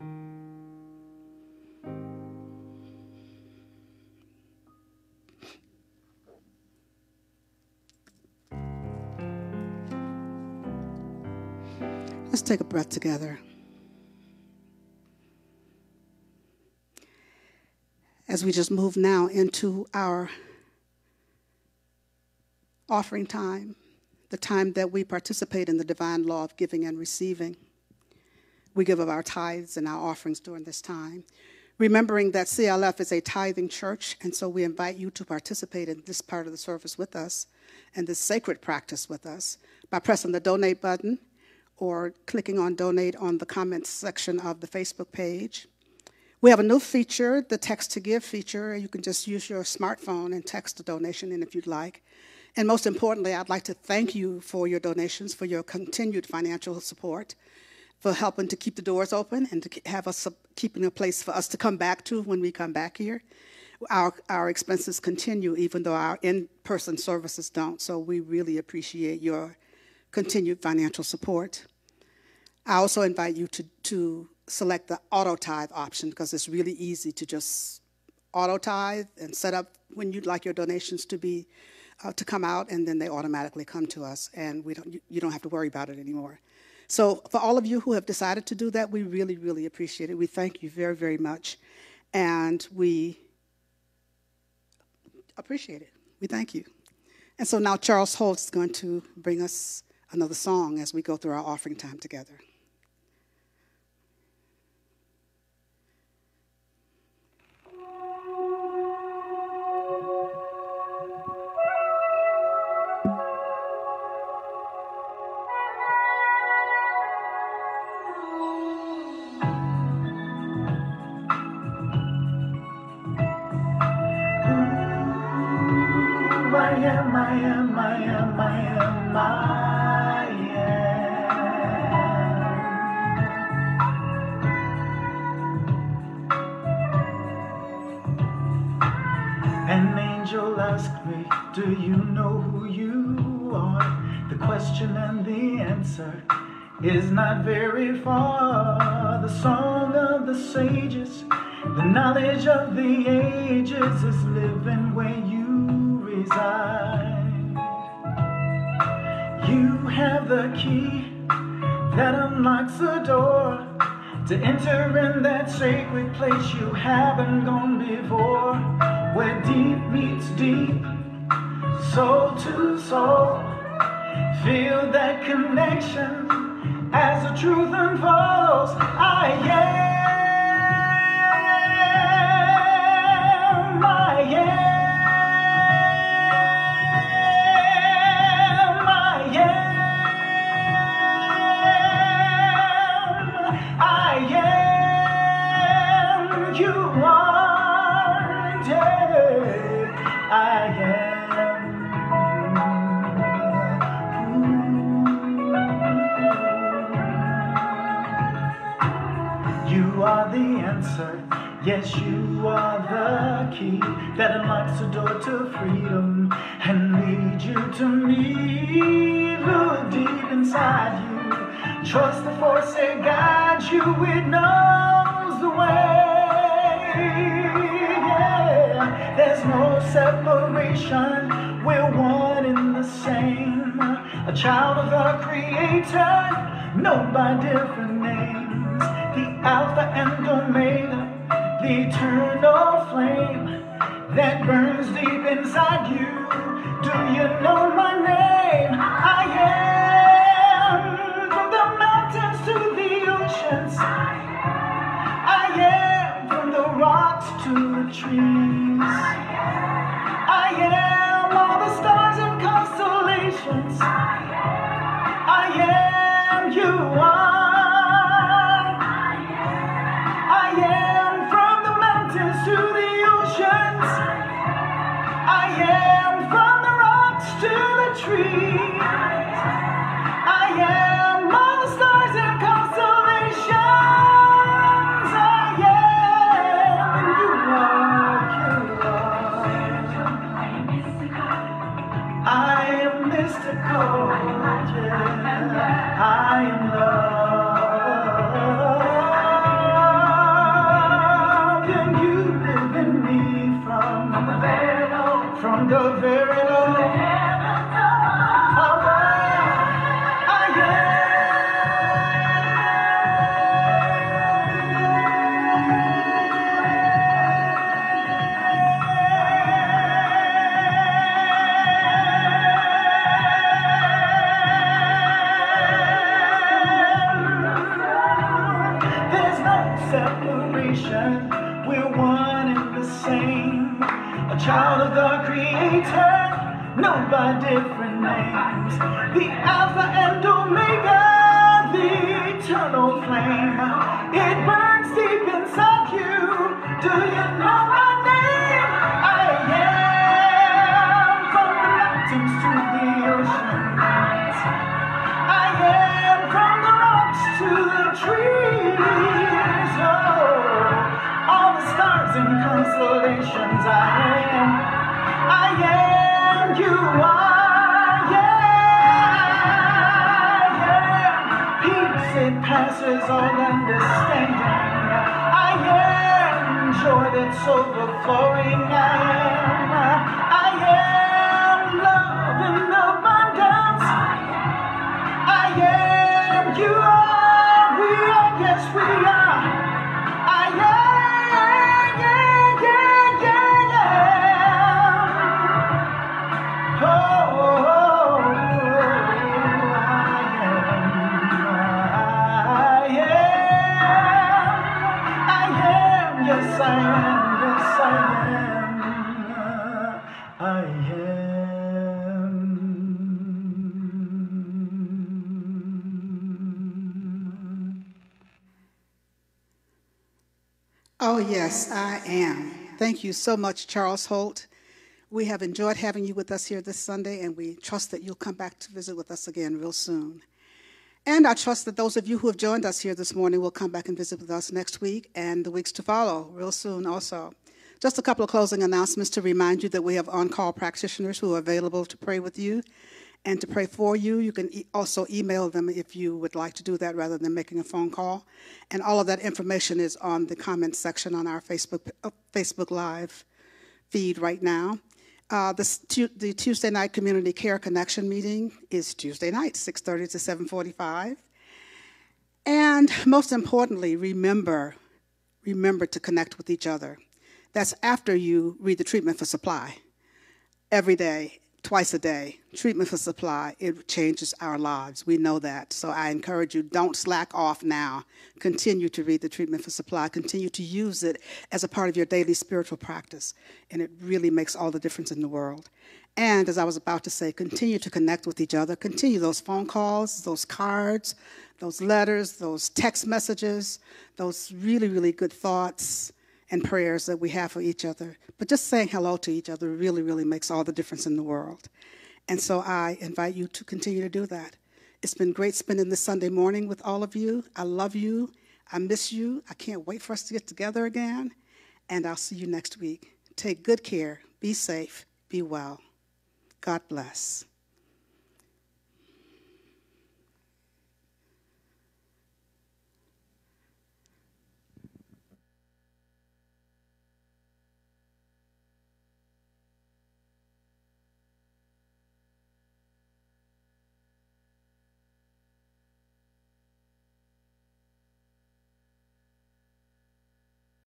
Let's take a breath together. As we just move now into our offering time, the time that we participate in the divine law of giving and receiving. We give of our tithes and our offerings during this time, remembering that C L F is a tithing church, and so we invite you to participate in this part of the service with us and this sacred practice with us by pressing the donate button or clicking on donate on the comments section of the Facebook page. We have a new feature, the text to give feature. You can just use your smartphone and text a donation in if you'd like. And most importantly, I'd like to thank you for your donations, for your continued financial support, for helping to keep the doors open and to have us keeping a place for us to come back to when we come back here. Our, our expenses continue even though our in-person services don't, so we really appreciate your continued financial support. I also invite you to, to select the auto tithe option because it's really easy to just auto tithe and set up when you'd like your donations to be uh, to come out, and then they automatically come to us, and we don't you, you don't have to worry about it anymore. So for all of you who have decided to do that, we really, really appreciate it. We thank you very, very much, and we appreciate it. We thank you. And so now Charles Holtz is going to bring us another song as we go through our offering time together. I am, I am, I am, I am, I am. An angel asked me, do you know who you are? The question and the answer is not very far. The song of the sages, the knowledge of the ages is living where you reside. You have the key that unlocks the door to enter in that sacred place you haven't gone before, where deep meets deep, soul to soul. Feel that connection as the truth unfolds. I am, I am. You are the answer, yes, you are the key that unlocks the door to freedom and leads you to me. Look deep inside you, trust the force that guides you, it knows the way. Yeah. There's no separation, we're one in the same, a child of the Creator, known by different names. The Alpha and Omega, the eternal flame that burns deep inside you. Do you know my name? to the trees. I am all the stars and constellations. I am, and you are, you are. I am mystical, yeah. I am love, and you live in me from the very low, from the very low. Separation, we're one and the same. A child of the Creator, known by different names. The Alpha and Omega, the eternal flame. It burns deep inside you. Do you know my name? I am from the mountains to the oceans. I am from the rocks to the trees. And constellations, I am, I am, you are, yeah, yeah. Peace, it passes all understanding. I am joy that's overflowing. I am, I am love in abundance. I am, you are, we are, yes, we are. I am. Yes, I am, yes, I am, I am. Oh, yes, I am. Thank you so much, Charles Holt. We have enjoyed having you with us here this Sunday, and we trust that you'll come back to visit with us again real soon. And I trust that those of you who have joined us here this morning will come back and visit with us next week and the weeks to follow real soon also. Just a couple of closing announcements to remind you that we have on-call practitioners who are available to pray with you and to pray for you. You can e- also email them if you would like to do that rather than making a phone call. And all of that information is on the comment section on our Facebook, uh, Facebook Live feed right now. Uh, the, the Tuesday night Community Care Connection meeting is Tuesday night, six thirty to seven forty-five. And most importantly, remember, remember to connect with each other. That's after you read the Treatment for Supply. Every day, twice a day, Treatment for Supply, it changes our lives. We know that. So I encourage you, don't slack off now. Continue to read the Treatment for Supply. Continue to use it as a part of your daily spiritual practice. And it really makes all the difference in the world. And as I was about to say, continue to connect with each other. Continue those phone calls, those cards, those letters, those text messages, those really, really good thoughts and prayers that we have for each other. But just saying hello to each other really, really makes all the difference in the world. And so I invite you to continue to do that. It's been great spending this Sunday morning with all of you. I love you. I miss you. I can't wait for us to get together again. And I'll see you next week. Take good care. Be safe. Be well. God bless.